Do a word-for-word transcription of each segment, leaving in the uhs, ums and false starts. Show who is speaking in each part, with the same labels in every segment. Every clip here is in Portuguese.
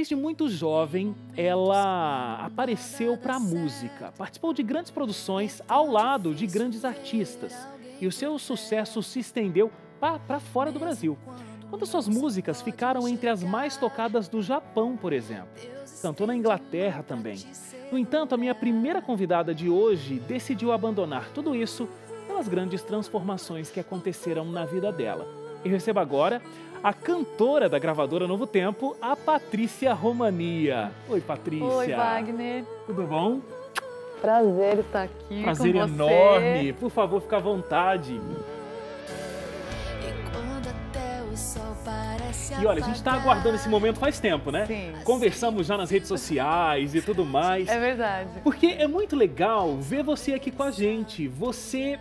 Speaker 1: Desde muito jovem, ela apareceu para a música, participou de grandes produções ao lado de grandes artistas e o seu sucesso se estendeu para fora do Brasil. Quando suas músicas ficaram entre as mais tocadas do Japão, por exemplo. Cantou na Inglaterra também. No entanto, a minha primeira convidada de hoje decidiu abandonar tudo isso pelas grandes transformações que aconteceram na vida dela. Eu recebo agora a cantora da gravadora Novo Tempo, a Patrícia Romania. Oi, Patrícia.
Speaker 2: Oi, Wagner.
Speaker 1: Tudo bom?
Speaker 2: Prazer estar aqui
Speaker 1: Prazer
Speaker 2: com você.
Speaker 1: enorme. Por favor, fica à vontade. E olha, a gente está aguardando esse momento faz tempo, né?
Speaker 2: Sim.
Speaker 1: Conversamos já nas redes sociais e tudo mais.
Speaker 2: É verdade.
Speaker 1: Porque é muito legal ver você aqui com a gente. Você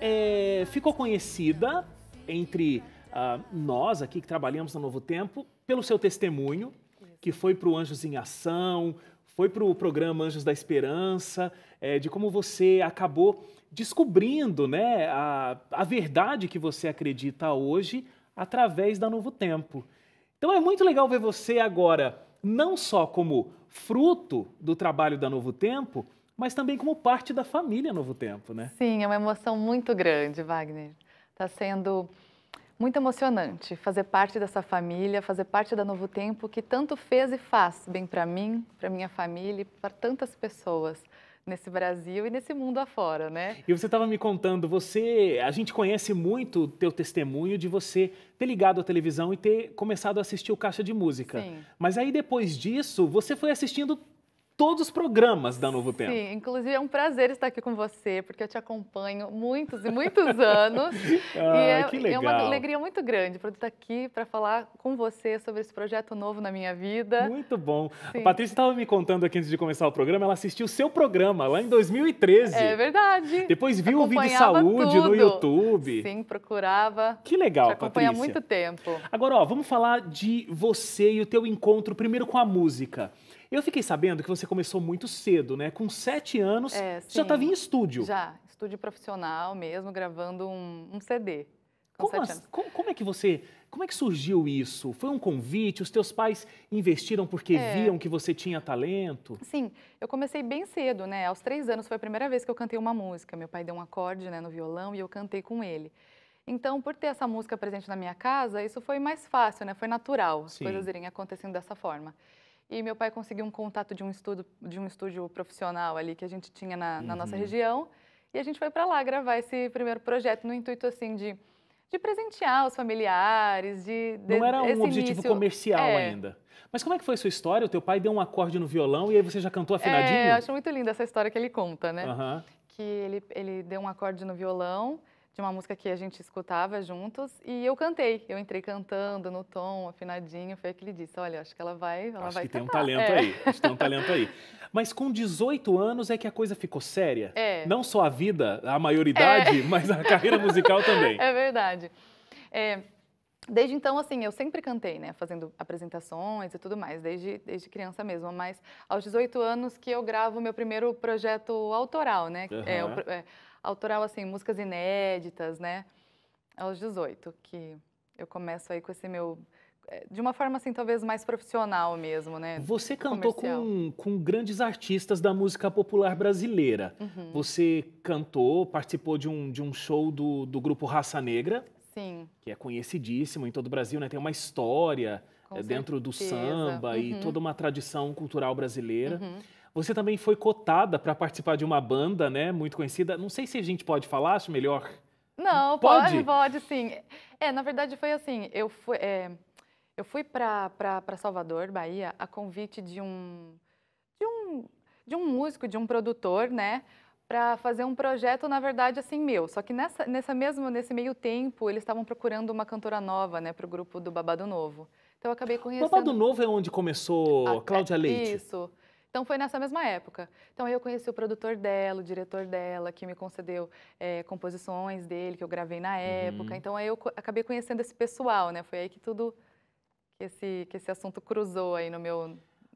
Speaker 1: é, ficou conhecida entre uh, nós aqui que trabalhamos no Novo Tempo pelo seu testemunho, que foi para o Anjos em Ação, foi para o programa Anjos da Esperança, é, de como você acabou descobrindo, né, a, a verdade que você acredita hoje através da Novo Tempo. Então é muito legal ver você agora, não só como fruto do trabalho da Novo Tempo, mas também como parte da família Novo Tempo, né?
Speaker 2: Sim, é uma emoção muito grande, Wagner. Está sendo muito emocionante fazer parte dessa família, fazer parte da Novo Tempo, que tanto fez e faz bem para mim, para minha família e para tantas pessoas nesse Brasil e nesse mundo afora, né?
Speaker 1: E você estava me contando, você, a gente conhece muito o teu testemunho de você ter ligado a televisão e ter começado a assistir o Caixa de Música.
Speaker 2: Sim.
Speaker 1: Mas aí depois disso, você foi assistindo todos os programas da Novo Tempo.
Speaker 2: Sim, inclusive é um prazer estar aqui com você, porque eu te acompanho muitos e muitos anos.
Speaker 1: Ah,
Speaker 2: e é,
Speaker 1: que legal.
Speaker 2: é uma alegria muito grande poder estar aqui para falar com você sobre esse projeto novo na minha vida.
Speaker 1: Muito bom.
Speaker 2: Sim.
Speaker 1: A Patrícia estava me contando aqui antes de começar o programa, ela assistiu o seu programa lá em dois mil e treze.
Speaker 2: É verdade.
Speaker 1: Depois viu o vídeo de
Speaker 2: Acompanhava
Speaker 1: saúde
Speaker 2: tudo.
Speaker 1: no YouTube.
Speaker 2: Sim, procurava.
Speaker 1: Que legal,
Speaker 2: te acompanha há
Speaker 1: Patrícia.
Speaker 2: muito tempo.
Speaker 1: Agora, ó, vamos falar de você e o teu encontro primeiro com a música. Eu fiquei sabendo que você começou muito cedo, né? Com sete anos,
Speaker 2: É,
Speaker 1: você já estava em
Speaker 2: sim.
Speaker 1: estúdio.
Speaker 2: Já, estúdio profissional mesmo, gravando um, um C D. Com
Speaker 1: Como,
Speaker 2: sete
Speaker 1: as-
Speaker 2: anos.
Speaker 1: como- como é que você, como é que surgiu isso? Foi um convite? Os teus pais investiram porque
Speaker 2: É.
Speaker 1: viam que você tinha talento?
Speaker 2: Sim, eu comecei bem cedo, né? Aos três anos foi a primeira vez que eu cantei uma música. Meu pai deu um acorde, né, no violão e eu cantei com ele. Então, por ter essa música presente na minha casa, isso foi mais fácil, né? Foi natural, as
Speaker 1: Sim.
Speaker 2: coisas irem acontecendo dessa forma. E meu pai conseguiu um contato de um estudo, de um estúdio profissional ali que a gente tinha na, na nossa
Speaker 1: Uhum.
Speaker 2: região. E a gente foi para lá gravar esse primeiro projeto no intuito assim de, de presentear os familiares, de, de
Speaker 1: Não era um
Speaker 2: esse
Speaker 1: objetivo
Speaker 2: início-
Speaker 1: comercial
Speaker 2: É.
Speaker 1: ainda. Mas como é que foi a sua história? O teu pai deu um acorde no violão e aí você já cantou afinadinho?
Speaker 2: É, eu acho muito linda essa história que ele conta, né?
Speaker 1: Aham.
Speaker 2: Que ele, ele deu um acorde no violão de uma música que a gente escutava juntos e eu cantei. Eu entrei cantando no tom, afinadinho, foi aí que ele disse, olha, acho que ela vai, ela
Speaker 1: Acho
Speaker 2: vai
Speaker 1: que tem um
Speaker 2: cantar.
Speaker 1: talento
Speaker 2: É.
Speaker 1: aí. Acho que tem um talento aí. Mas com dezoito anos é que a coisa ficou séria?
Speaker 2: É.
Speaker 1: Não só a vida, a maioridade, mas a carreira musical também.
Speaker 2: É verdade. É, desde então, assim, eu sempre cantei, né? Fazendo apresentações e tudo mais, desde, desde criança mesmo. Mas aos dezoito anos que eu gravo meu primeiro projeto autoral, né? É, o
Speaker 1: Aham.
Speaker 2: pro- é, autoral, assim, músicas inéditas, né? Aos dezoito, que eu começo aí com esse meu... é, de uma forma, assim, talvez mais profissional mesmo, né?
Speaker 1: Você cantou
Speaker 2: Comercial.
Speaker 1: com, com grandes artistas da música popular brasileira.
Speaker 2: Uhum.
Speaker 1: Você cantou, participou de um, de um show do, do grupo Raça Negra,
Speaker 2: Sim,
Speaker 1: que é conhecidíssimo em todo o Brasil, né? Tem uma história
Speaker 2: com
Speaker 1: eh, dentro do
Speaker 2: certeza.
Speaker 1: samba e
Speaker 2: Uhum.
Speaker 1: toda uma tradição cultural brasileira.
Speaker 2: Uhum.
Speaker 1: Você também foi cotada para participar de uma banda, né? Muito conhecida. Não sei se a gente pode falar, acho melhor.
Speaker 2: Não,
Speaker 1: Pode?
Speaker 2: pode, pode, sim. É, na verdade foi assim, eu fui, é, eu fui para Salvador, Bahia, a convite de um, de um, de um músico, de um produtor, né, para fazer um projeto, na verdade, assim, meu. Só que nessa, nessa mesmo, nesse meio tempo, eles estavam procurando uma cantora nova, né, para o grupo do Babado Novo. Então eu acabei
Speaker 1: O
Speaker 2: conhecendo...
Speaker 1: Babado Novo é onde começou
Speaker 2: Ah,
Speaker 1: Cláudia
Speaker 2: é,
Speaker 1: Leite.
Speaker 2: Isso. Então foi nessa mesma época. Então aí eu conheci o produtor dela, o diretor dela, que me concedeu é, composições dele, que eu gravei na época.
Speaker 1: Uhum.
Speaker 2: Então aí eu co- acabei conhecendo esse pessoal, né? Foi aí que tudo, que esse, que esse assunto cruzou aí no meu...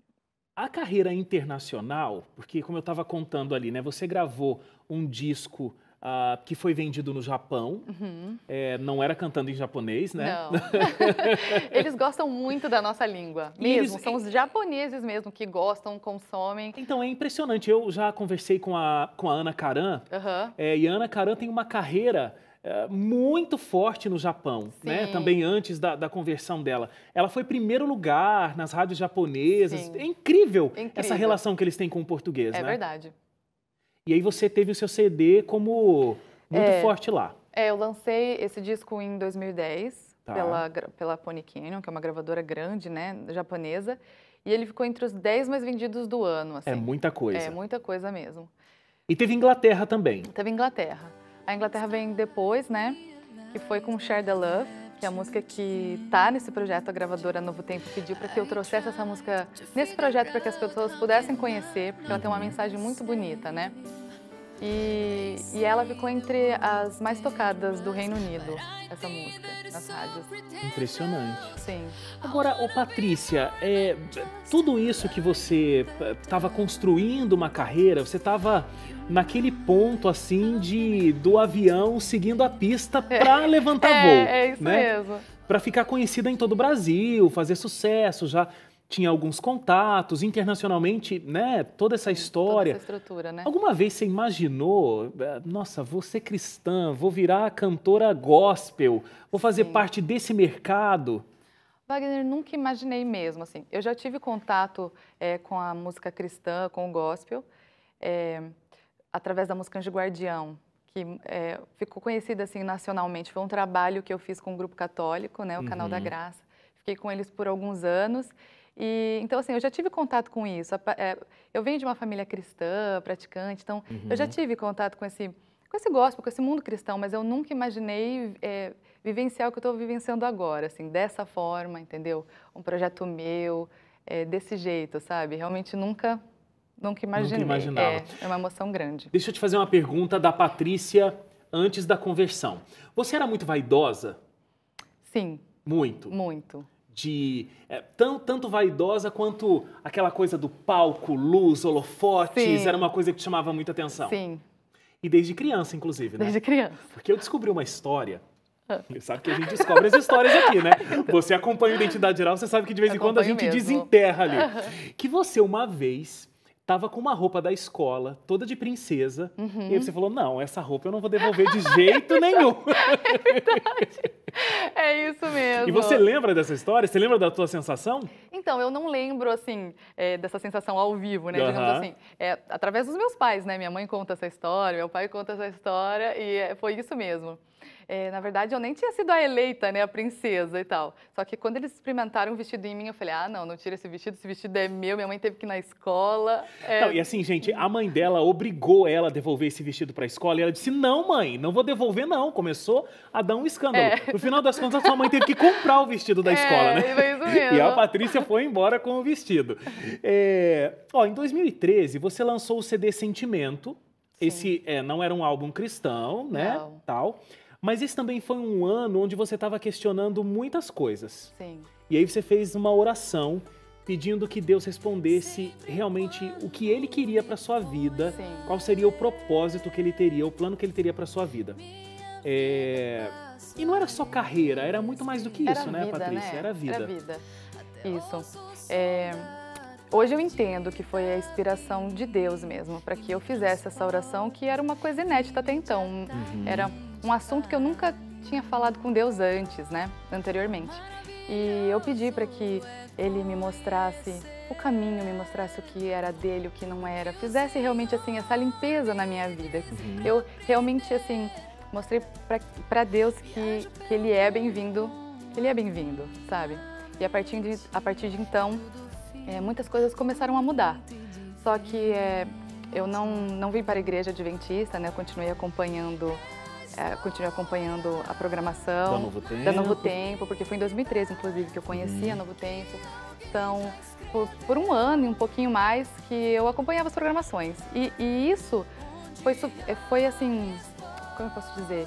Speaker 1: A carreira internacional, porque como eu estava contando ali, né? Você gravou um disco uh, que foi vendido no Japão.
Speaker 2: Uhum.
Speaker 1: É, não era cantando em japonês, né?
Speaker 2: Não. Eles gostam muito da nossa língua, mesmo. Eles... São os japoneses mesmo que gostam, consomem.
Speaker 1: Então, é impressionante. Eu já conversei com a, com a Ana Karan,
Speaker 2: uhum.
Speaker 1: é, e a Ana Karan tem uma carreira é, muito forte no Japão, né? Também antes da, da conversão dela. Ela foi primeiro lugar nas rádios japonesas. É incrível, incrível essa relação que eles têm com o português,
Speaker 2: é
Speaker 1: né?
Speaker 2: É verdade.
Speaker 1: E aí você teve o seu C D como muito
Speaker 2: é,
Speaker 1: forte lá.
Speaker 2: É, eu lancei esse disco em dois mil e dez,
Speaker 1: tá.
Speaker 2: pela, pela Pony Canyon, que é uma gravadora grande, né, japonesa. E ele ficou entre os dez mais vendidos do ano, assim.
Speaker 1: É muita coisa.
Speaker 2: É muita coisa mesmo.
Speaker 1: E teve Inglaterra também.
Speaker 2: Teve Inglaterra. A Inglaterra vem depois, né, que foi com Share the Love, que é a música que tá nesse projeto. A gravadora Novo Tempo pediu para que eu trouxesse essa música nesse projeto para que as pessoas pudessem conhecer, porque ela tem uma mensagem muito bonita, né? E, e ela ficou entre as mais tocadas do Reino Unido, essa música, nas rádios.
Speaker 1: Impressionante.
Speaker 2: Sim.
Speaker 1: Agora, ô Patrícia, é, tudo isso que você estava construindo uma carreira, você estava naquele ponto assim de do avião seguindo a pista para é. levantar
Speaker 2: é,
Speaker 1: voo.
Speaker 2: É isso
Speaker 1: né?
Speaker 2: mesmo.
Speaker 1: Para ficar conhecida em todo o Brasil, fazer sucesso, já tinha alguns contatos, internacionalmente, né? Toda essa história.
Speaker 2: Toda essa estrutura, né?
Speaker 1: Alguma vez você imaginou, nossa, vou ser cristã, vou virar cantora gospel, vou fazer Sim. parte desse mercado?
Speaker 2: Wagner, nunca imaginei mesmo, assim. Eu já tive contato é, com a música cristã, com o gospel, é, através da música Anjo Guardião, que é, ficou conhecida assim nacionalmente. Foi um trabalho que eu fiz com o grupo católico, né, o uhum. Canal da Graça. Fiquei com eles por alguns anos. E, então, assim, eu já tive contato com isso. Eu venho de uma família cristã, praticante, então uhum. eu já tive contato com esse, com esse gospel, com esse mundo cristão, mas eu nunca imaginei é, vivenciar o que eu estou vivenciando agora, assim, dessa forma, entendeu? Um projeto meu, é, desse jeito, sabe? Realmente nunca, nunca imaginei.
Speaker 1: Nunca imaginava.
Speaker 2: É, é uma emoção grande.
Speaker 1: Deixa eu te fazer uma pergunta da Patrícia antes da conversão. Você era muito vaidosa?
Speaker 2: Sim.
Speaker 1: Muito?
Speaker 2: Muito.
Speaker 1: De é, tão, tanto vaidosa quanto aquela coisa do palco, luz, holofotes, Sim. era uma coisa que te chamava muita atenção.
Speaker 2: Sim.
Speaker 1: E desde criança, inclusive, né?
Speaker 2: Desde criança.
Speaker 1: Porque eu descobri uma história, sabe que a gente descobre as histórias aqui, né? Você acompanha a Identidade Geral, você sabe que de vez em quando a gente
Speaker 2: mesmo.
Speaker 1: desenterra ali. Que você uma vez tava com uma roupa da escola, toda de princesa, uhum. e aí você falou, não, essa roupa eu não vou devolver de jeito nenhum.
Speaker 2: É verdade. É isso mesmo.
Speaker 1: E você lembra dessa história? Você lembra da tua sensação?
Speaker 2: Então, eu não lembro, assim, é, dessa sensação ao vivo, né, uhum. digamos assim. É, através dos meus pais, né? Minha mãe conta essa história, meu pai conta essa história, e é, foi isso mesmo. É, na verdade, eu nem tinha sido a eleita, né, a princesa e tal. Só que quando eles experimentaram o vestido em mim, eu falei, ah, não, não tira esse vestido, esse vestido é meu, minha mãe teve que ir na escola. É...
Speaker 1: Não, e assim, gente, a mãe dela obrigou ela a devolver esse vestido para a escola, e ela disse, não, mãe, não vou devolver, não. Começou a dar um escândalo. É. No final das contas, a sua mãe teve que comprar o vestido da
Speaker 2: é,
Speaker 1: escola, né?
Speaker 2: Foi isso mesmo.
Speaker 1: E a Patrícia foi embora com o vestido. É... Ó, em dois mil e treze, você lançou o C D Sentimento. Sim. Esse é, não era um álbum cristão, né?
Speaker 2: Não.
Speaker 1: Tal. Mas esse também foi um ano onde você estava questionando muitas coisas.
Speaker 2: Sim.
Speaker 1: E aí você fez uma oração pedindo que Deus respondesse realmente o que Ele queria para sua vida,
Speaker 2: Sim.
Speaker 1: qual seria o propósito que Ele teria, o plano que Ele teria para sua vida. É... E não era só carreira, era muito mais do que isso,
Speaker 2: era
Speaker 1: né,
Speaker 2: vida,
Speaker 1: Patrícia?
Speaker 2: Né?
Speaker 1: Era vida.
Speaker 2: Era vida. Isso. É... Hoje eu entendo que foi a inspiração de Deus mesmo, para que eu fizesse essa oração, que era uma coisa inédita até então. Uhum. Era um assunto que eu nunca tinha falado com Deus antes, né, anteriormente. E eu pedi para que Ele me mostrasse o caminho, me mostrasse o que era dele, o que não era, fizesse realmente assim essa limpeza na minha vida. Uhum. Eu realmente assim mostrei para Deus que, que Ele é bem-vindo, Ele é bem-vindo, sabe? E a partir de, a partir de então É, muitas coisas começaram a mudar, só que é, eu não, não vim para a igreja adventista, né? Eu continuei acompanhando, é, continuei acompanhando a programação
Speaker 1: da Novo Tempo,
Speaker 2: da Novo Tempo porque foi em dois mil e treze, inclusive, que eu conheci hum. a Novo Tempo. Então, por, por um ano e um pouquinho mais que eu acompanhava as programações. E, e isso foi, foi assim, como eu posso dizer?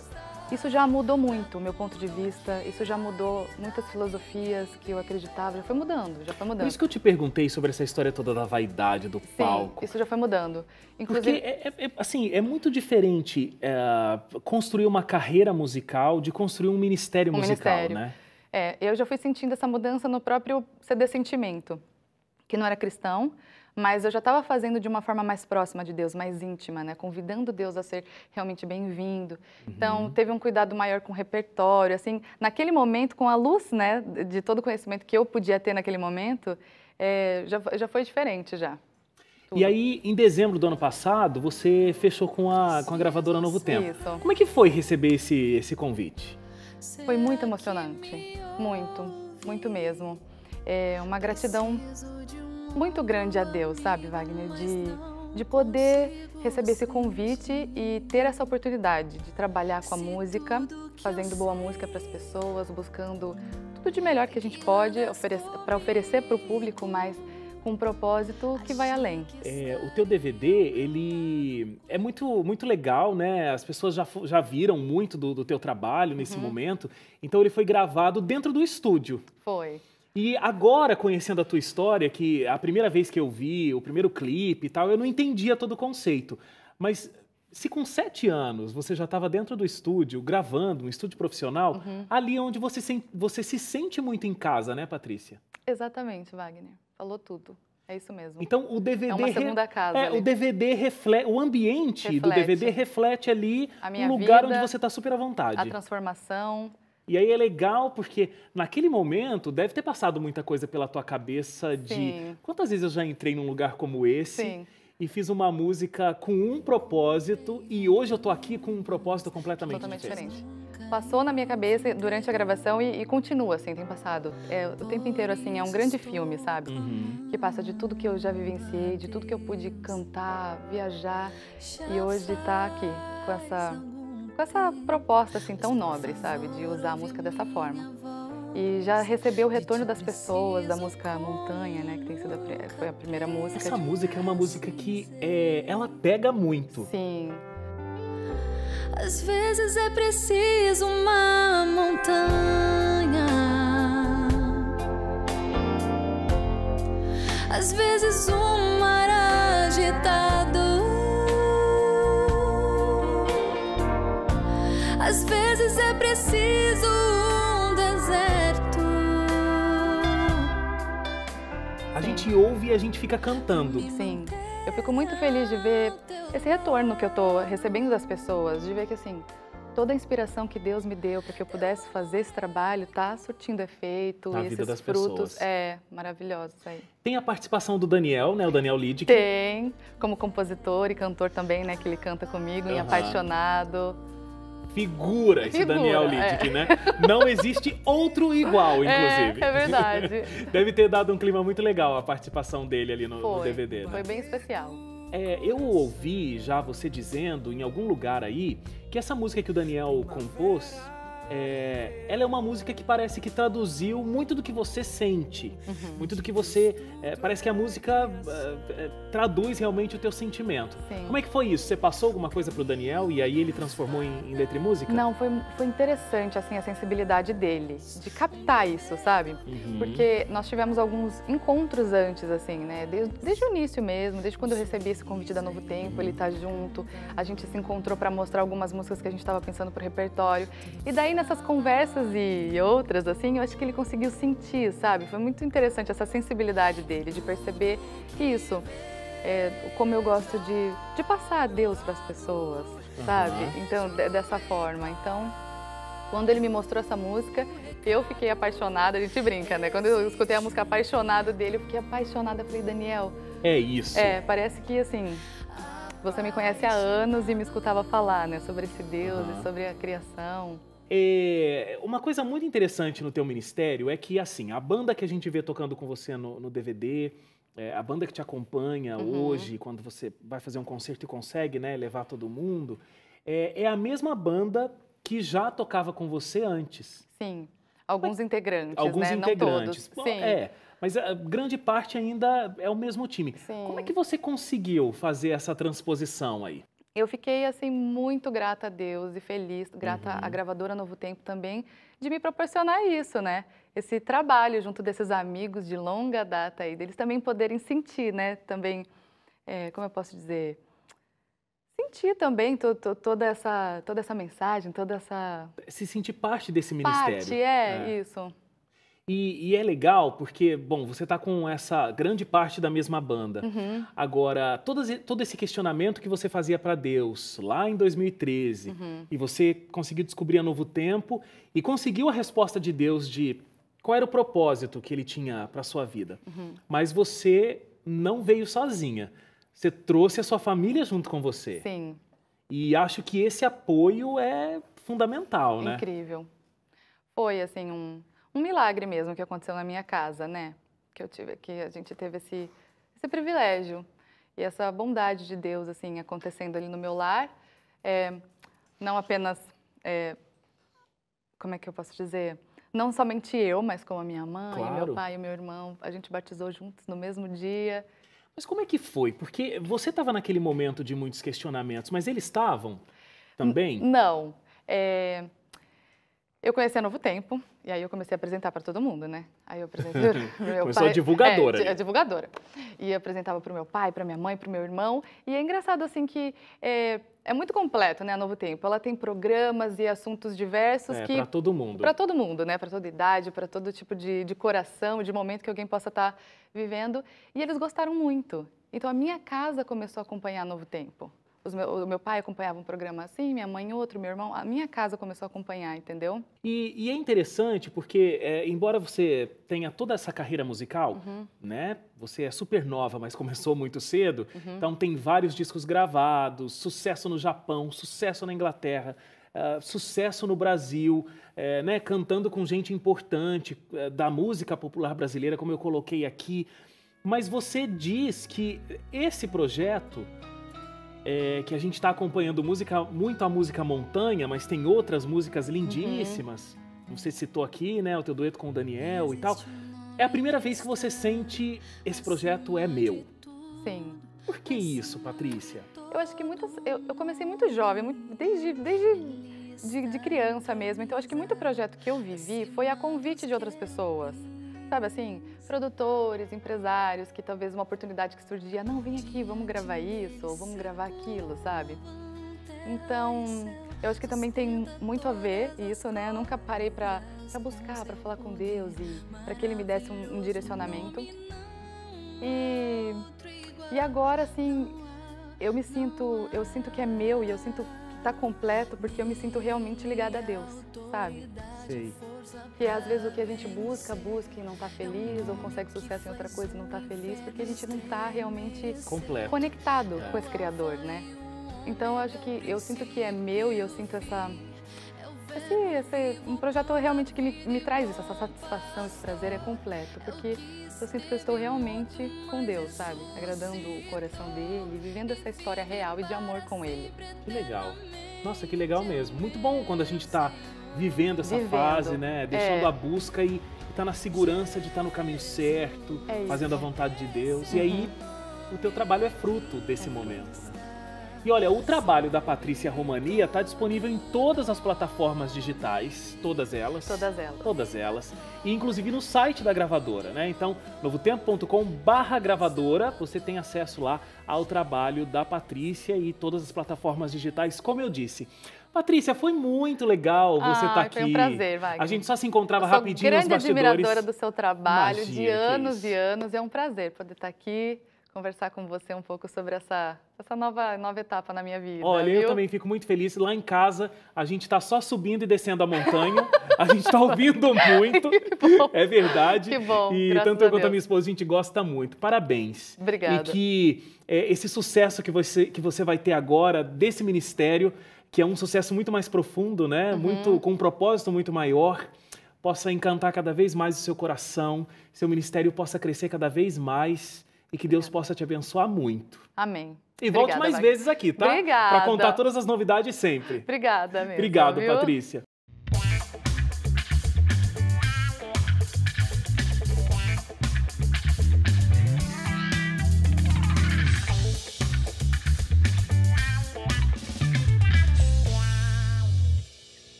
Speaker 2: isso já mudou muito o meu ponto de vista, isso já mudou muitas filosofias que eu acreditava, já foi mudando, já foi mudando.
Speaker 1: Por isso que eu te perguntei sobre essa história toda da vaidade, do
Speaker 2: Sim,
Speaker 1: palco.
Speaker 2: isso já foi mudando. Inclusive...
Speaker 1: Porque, é, é, assim, é muito diferente é, construir uma carreira musical de construir um ministério
Speaker 2: um
Speaker 1: musical,
Speaker 2: ministério.
Speaker 1: né?
Speaker 2: É, eu já fui sentindo essa mudança no próprio C D Sentimento, que não era cristão, mas eu já estava fazendo de uma forma mais próxima de Deus, mais íntima, né? Convidando Deus a ser realmente bem-vindo. Uhum. Então, teve um cuidado maior com o repertório, assim, naquele momento, com a luz, né, de todo o conhecimento que eu podia ter naquele momento, é, já, já foi diferente, já. Tudo.
Speaker 1: E aí, em dezembro do ano passado, você fechou com a, com a gravadora Novo Tempo.
Speaker 2: Isso.
Speaker 1: Como é que foi receber esse, esse convite?
Speaker 2: Foi muito emocionante, muito, muito mesmo. É uma gratidão muito grande a Deus, sabe, Wagner, de, de poder receber esse convite e ter essa oportunidade de trabalhar com a música, fazendo boa música para as pessoas, buscando tudo de melhor que a gente pode oferecer, para oferecer para o público, mas com um propósito que vai além.
Speaker 1: É, o teu D V D, ele é muito, muito legal, né? As pessoas já, já viram muito do, do teu trabalho nesse uhum. momento, então ele foi gravado dentro do estúdio.
Speaker 2: Foi.
Speaker 1: E agora, conhecendo a tua história, que a primeira vez que eu vi, o primeiro clipe e tal, eu não entendia todo o conceito. Mas se com sete anos você já estava dentro do estúdio, gravando, um estúdio profissional, uhum. ali onde você se, você se sente muito em casa, né, Patrícia?
Speaker 2: Exatamente, Wagner. Falou tudo. É isso mesmo.
Speaker 1: Então o D V D...
Speaker 2: É uma segunda casa.
Speaker 1: É, o D V D reflete... O ambiente reflete. do D V D reflete ali um lugar vida, onde você está super à vontade.
Speaker 2: A transformação...
Speaker 1: E aí é legal porque naquele momento deve ter passado muita coisa pela tua cabeça de... Sim. Quantas vezes eu já entrei num lugar como esse Sim. e fiz uma música com um propósito e hoje eu tô aqui com um propósito completamente,
Speaker 2: Totalmente
Speaker 1: diferente.
Speaker 2: diferente. Passou na minha cabeça durante a gravação e, e continua, assim, tem passado. É, o tempo inteiro, assim, é um grande filme, sabe? Uhum. Que passa de tudo que eu já vivenciei, de tudo que eu pude cantar, viajar e hoje tá aqui com essa... com essa proposta assim tão nobre, sabe, de usar a música dessa forma. E já recebeu o retorno das pessoas da música Montanha, né, que tem sido a, foi a primeira música.
Speaker 1: Essa
Speaker 2: de...
Speaker 1: música é uma música que é, ela pega muito.
Speaker 2: Sim.
Speaker 3: Às vezes é preciso uma montanha, às vezes um mar agitado, às vezes é preciso um deserto.
Speaker 1: A gente ouve e a gente fica cantando.
Speaker 2: Sim, eu fico muito feliz de ver esse retorno que eu tô recebendo das pessoas, de ver que assim, toda a inspiração que Deus me deu para que eu pudesse fazer esse trabalho tá surtindo efeito.
Speaker 1: Na
Speaker 2: e
Speaker 1: vida
Speaker 2: esses
Speaker 1: das
Speaker 2: frutos,
Speaker 1: pessoas.
Speaker 2: É, maravilhosos aí.
Speaker 1: Tem a participação do Daniel, né, o Daniel Lidick.
Speaker 2: Tem, como compositor e cantor também, né, que ele canta comigo uhum. em Apaixonado.
Speaker 1: Figura esse
Speaker 2: Figura,
Speaker 1: Daniel Lidick,
Speaker 2: é.
Speaker 1: né? Não existe outro igual, inclusive.
Speaker 2: É, é verdade.
Speaker 1: Deve ter dado um clima muito legal a participação dele ali no,
Speaker 2: foi,
Speaker 1: no D V D, né?
Speaker 2: Foi bem especial.
Speaker 1: É, eu ouvi já você dizendo em algum lugar aí que essa música que o Daniel compôs, é, ela é uma música que parece que traduziu muito do que você sente, uhum. muito do que você... É, parece que a música é, traduz realmente o teu sentimento.
Speaker 2: Sim.
Speaker 1: Como é que foi isso? Você passou alguma coisa pro Daniel e aí ele transformou em, em letra e música?
Speaker 2: Não, foi, foi interessante assim, a sensibilidade dele, de captar isso, sabe? Uhum. Porque nós tivemos alguns encontros antes, assim, né? Desde, desde o início mesmo, desde quando eu recebi esse convite da Novo Tempo, uhum. ele tá junto, a gente se encontrou para mostrar algumas músicas que a gente estava pensando pro repertório. E daí, nessas conversas e outras, assim, eu acho que ele conseguiu sentir, sabe? Foi muito interessante essa sensibilidade dele, de perceber que isso, é, como eu gosto de, de passar a Deus para as pessoas, uhum. sabe? Então, de, dessa forma. Então, quando ele me mostrou essa música, eu fiquei apaixonada, a gente brinca, né? Quando eu escutei a música Apaixonado dele, eu fiquei apaixonada, falei, Daniel...
Speaker 1: É isso.
Speaker 2: É, parece que, assim, você me conhece há anos e me escutava falar, né? Sobre esse Deus uhum. e sobre a criação.
Speaker 1: É, uma coisa muito interessante no teu ministério é que, assim, a banda que a gente vê tocando com você no, no D V D, é, a banda que te acompanha uhum. hoje, quando você vai fazer um concerto e consegue, né, levar todo mundo, é, é a mesma banda que já tocava com você antes.
Speaker 2: Sim, alguns mas, integrantes,
Speaker 1: alguns
Speaker 2: né?
Speaker 1: integrantes.
Speaker 2: Não todos. Sim.
Speaker 1: É, mas a grande parte ainda é o mesmo time.
Speaker 2: Sim.
Speaker 1: Como é que você conseguiu fazer essa transposição aí?
Speaker 2: eu fiquei assim muito grata a Deus e feliz, grata
Speaker 1: Uhum.
Speaker 2: à gravadora Novo Tempo também, de me proporcionar isso, né? Esse trabalho junto desses amigos de longa data aí, deles também poderem sentir, né? Também, é, como eu posso dizer, sentir também to, to, toda, essa, toda essa mensagem, toda essa
Speaker 1: Se sentir parte desse ministério.
Speaker 2: parte, é,
Speaker 1: É.
Speaker 2: isso.
Speaker 1: E, e é legal porque, bom, você tá com essa grande parte da mesma banda.
Speaker 2: Uhum,
Speaker 1: Agora, todo, esse- todo esse questionamento que você fazia para Deus lá em dois mil e treze,
Speaker 2: uhum.
Speaker 1: e você conseguiu descobrir a Novo Tempo e conseguiu a resposta de Deus de qual era o propósito que ele tinha para sua vida.
Speaker 2: Uhum.
Speaker 1: Mas você não veio sozinha. Você trouxe a sua família junto com você.
Speaker 2: Sim,
Speaker 1: E acho que esse apoio é fundamental, né?
Speaker 2: incrível. Foi, assim, um, um milagre mesmo que aconteceu na minha casa, né? Que eu tive, que a gente teve esse, esse privilégio e essa bondade de Deus, assim, acontecendo ali no meu lar. É, não apenas, é, como é que eu posso dizer? Não somente eu, mas como a minha mãe,
Speaker 1: Claro.
Speaker 2: meu pai e meu irmão. A gente batizou juntos no mesmo dia.
Speaker 1: Mas como é que foi? Porque você estava naquele momento de muitos questionamentos, mas eles estavam também?
Speaker 2: Não. É, eu conheci a Novo Tempo, e aí eu comecei a apresentar para todo mundo, né? Aí eu apresentei pro meu
Speaker 1: Começou
Speaker 2: pai.
Speaker 1: a divulgadora
Speaker 2: É,
Speaker 1: ali.
Speaker 2: a divulgadora. E eu apresentava para o meu pai, para minha mãe, para o meu irmão. E é engraçado, assim, que é, é muito completo, né, a Novo Tempo. Ela tem programas e assuntos diversos
Speaker 1: É,
Speaker 2: que...
Speaker 1: para todo mundo.
Speaker 2: Para todo mundo, né? Para toda idade, para todo tipo de, de coração, de momento que alguém possa estar vivendo. E eles gostaram muito. Então, a minha casa começou a acompanhar Novo Tempo. Os meu, o meu pai acompanhava um programa assim, minha mãe outro, meu irmão. A minha casa começou a acompanhar, entendeu?
Speaker 1: E, e é interessante porque, é, embora você tenha toda essa carreira musical,
Speaker 2: Uhum.
Speaker 1: né? Você é super nova, mas começou muito cedo.
Speaker 2: Uhum.
Speaker 1: Então tem vários discos gravados, sucesso no Japão, sucesso na Inglaterra, ah, sucesso no Brasil, é, né? Cantando com gente importante é, da música popular brasileira, como eu coloquei aqui. Mas você diz que esse projeto, é, que a gente está acompanhando música, muito a música Montanha, mas tem outras músicas lindíssimas. Você citou aqui, né, o teu dueto com o Daniel e tal. É a primeira vez que você sente esse projeto é meu.
Speaker 2: Sim.
Speaker 1: Por que isso, Patrícia?
Speaker 2: Eu acho que muitas... Eu, eu comecei muito jovem, muito- desde, desde de, de criança mesmo. Então, acho que muito projeto que eu vivi foi a convite de outras pessoas. Sabe assim, produtores, empresários, que talvez uma oportunidade que surgia, não, vem aqui, vamos gravar isso, ou vamos gravar aquilo, sabe? Então, eu acho que também tem muito a ver isso, né? Eu nunca parei para buscar, para falar com Deus e para que Ele me desse um, um direcionamento. E, e agora, assim, eu me sinto, eu sinto que é meu e eu sinto que está completo porque eu me sinto realmente ligada a Deus, sabe?
Speaker 1: Sei.
Speaker 2: Que às vezes o que a gente busca, busca e não está feliz, ou consegue sucesso em outra coisa e não está feliz, porque a gente não está realmente
Speaker 1: Completo.
Speaker 2: conectado
Speaker 1: É.
Speaker 2: com esse Criador, né? Então eu acho que eu sinto que é meu e eu sinto essa... Esse, esse, um projeto realmente que me, me traz isso, essa satisfação, esse prazer é completo, porque eu sinto que eu estou realmente com Deus, sabe? Agradando o coração dele, vivendo essa história real e de amor com ele.
Speaker 1: Que legal. Nossa, que legal mesmo. Muito bom quando a gente está vivendo essa
Speaker 2: Vivendo.
Speaker 1: fase, né? Deixando
Speaker 2: É.
Speaker 1: a busca e está na segurança de estar no caminho certo,
Speaker 2: É isso.
Speaker 1: fazendo a vontade de Deus. E
Speaker 2: Uhum.
Speaker 1: aí, o teu trabalho é fruto desse momento, né? E olha, o trabalho da Patrícia Romania está disponível em todas as plataformas digitais, todas elas.
Speaker 2: Todas elas.
Speaker 1: Todas elas. E inclusive no site da gravadora, né? Então, novotempo ponto com barra gravadora, você tem acesso lá ao trabalho da Patrícia e todas as plataformas digitais, como eu disse. Patrícia, foi muito legal você estar
Speaker 2: Ai,
Speaker 1: aqui.
Speaker 2: foi um prazer, Wagner.
Speaker 1: A gente só se encontrava
Speaker 2: Eu sou
Speaker 1: rapidinho nos
Speaker 2: grande
Speaker 1: bastidores.
Speaker 2: admiradora do seu trabalho,
Speaker 1: Imagina,
Speaker 2: de
Speaker 1: que
Speaker 2: anos
Speaker 1: isso.
Speaker 2: e anos. É um prazer poder estar aqui, conversar com você um pouco sobre essa, essa nova, nova etapa na minha vida.
Speaker 1: Olha,
Speaker 2: viu?
Speaker 1: eu também fico muito feliz. Lá em casa, a gente está só subindo e descendo a montanha. A gente está ouvindo muito.
Speaker 2: bom.
Speaker 1: É verdade.
Speaker 2: Que bom,
Speaker 1: E
Speaker 2: graças
Speaker 1: tanto eu
Speaker 2: a
Speaker 1: quanto a
Speaker 2: Deus.
Speaker 1: minha esposa, a gente gosta muito. Parabéns.
Speaker 2: Obrigada.
Speaker 1: E que é, esse sucesso que você, que você vai ter agora desse ministério, que é um sucesso muito mais profundo, né?
Speaker 2: Uhum.
Speaker 1: Muito, com um propósito muito maior, possa encantar cada vez mais o seu coração, seu ministério possa crescer cada vez mais e que Deus possa te abençoar muito.
Speaker 2: Amém.
Speaker 1: E volte
Speaker 2: Obrigada,
Speaker 1: mais
Speaker 2: Wagner.
Speaker 1: vezes aqui, tá?
Speaker 2: Obrigada.
Speaker 1: Para contar todas as novidades sempre.
Speaker 2: Obrigada mesmo.
Speaker 1: Obrigado,
Speaker 2: viu?
Speaker 1: Patrícia.